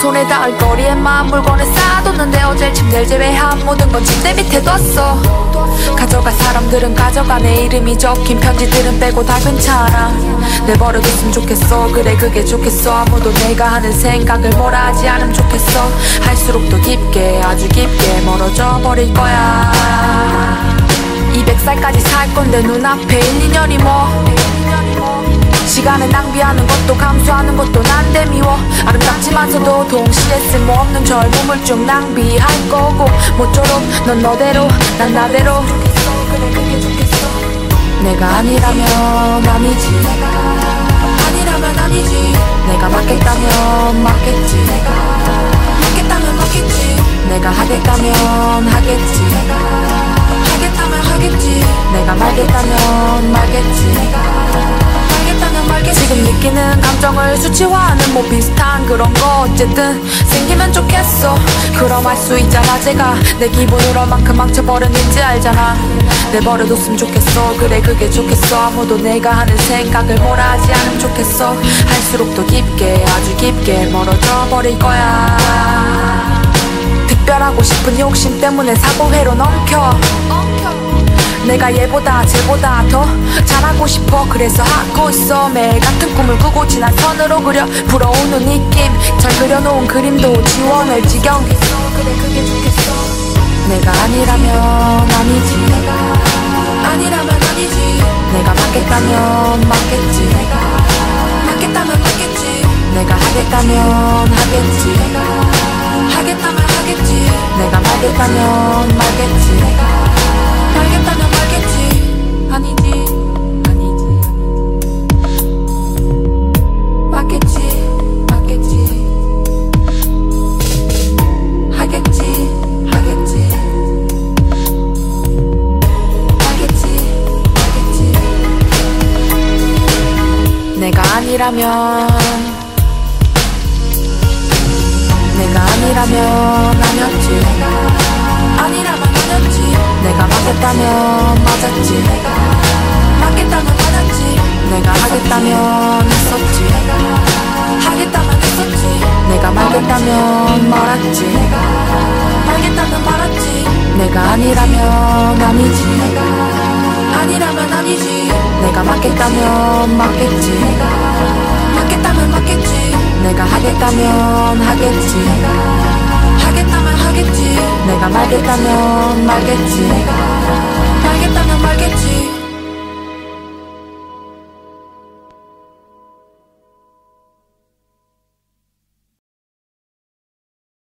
손에 닿을 거리에만 물건을 쌓아뒀는데 어제 침대를 제외한 모든 건 침대 밑에 뒀어. 가져갈 사람들은 가져가, 내 이름이 적힌 편지들은 빼고 다 괜찮아. 내버려뒀으면 좋겠어. 그래 그게 좋겠어. 아무도 내가 하는 생각을 뭐라 하지 않으면 좋겠어. 할수록 더 깊게 아주 깊게 멀어져 버릴 거야. 200살까지 살 건데 눈앞에 1, 2년이 뭐. 시간을 낭비하는 것도 감수하는 것도 난데 미워. 아름답지만서도 동시에 쓸모없는 젊음을 쭉 낭비할 거고. 모쪼록 넌 너대로 난 나대로. 그래 그게 좋겠어. 내가 아니라면 아니지. 아니라면 아니지. 내가 맞겠다면 맞겠지. 맞겠다면 맞겠지. 내가 하겠다면 하겠지. 하겠다면 하겠지. 내가 말겠다면 말겠지. 지금 느끼는 감정을 수치화하는 뭐 비슷한 그런 거 어쨌든 생기면 좋겠어. 그럼 알 수 있잖아. 제가 내 기분을 얼만큼 망쳐버렸는지 알잖아. 내버려뒀으면 좋겠어. 그래 그게 좋겠어. 아무도 내가 하는 생각을 뭐라 하지 않으면 좋겠어. 할수록 더 깊게 아주 깊게 멀어져 버릴 거야. 특별하고 싶은 욕심 때문에 사고회로 넘겨. 내가 얘보다 쟤보다 더 잘하고 싶어. 그래서 하고 있어. 매일 같은 꿈을 꾸고 지난 선으로 그려 불어오는 느낌. 잘 그려놓은 그림도 지워낼 지경. 그래 그게 좋겠어. 내가 아니라면 아니지. 아니라면 아니지. 내가 맞겠다면 맞겠지. 맞겠다면 맞겠지. 내가 하겠다면 하겠지. 하겠다면 하겠지. 내가 말겠다면 말겠지. 말겠다면 말겠지. 아니지. 아니지. 맞겠지. 맞겠지. 하겠지. 하겠지. 말겠지. 말겠지. 내가 아니라면 내가 아니라면 아니었지. 아니라면 아니었지. 내가 맞겠다면 맞았지. 맞겠다면 맞았지. 내가 하겠다면 했었지. 하겠다면 했었지. 내가 말겠다면 말았지. 말겠다면 말았지. 내가 아니라면 아니지. 아니라면 아니지. 내가 맞겠다면 맞겠지. 맞겠다면 맞겠지. 내가 하겠다면 하겠지. 하겠다면 하겠지. 내가 말겠다면 말겠지. 말겠다면 말겠지.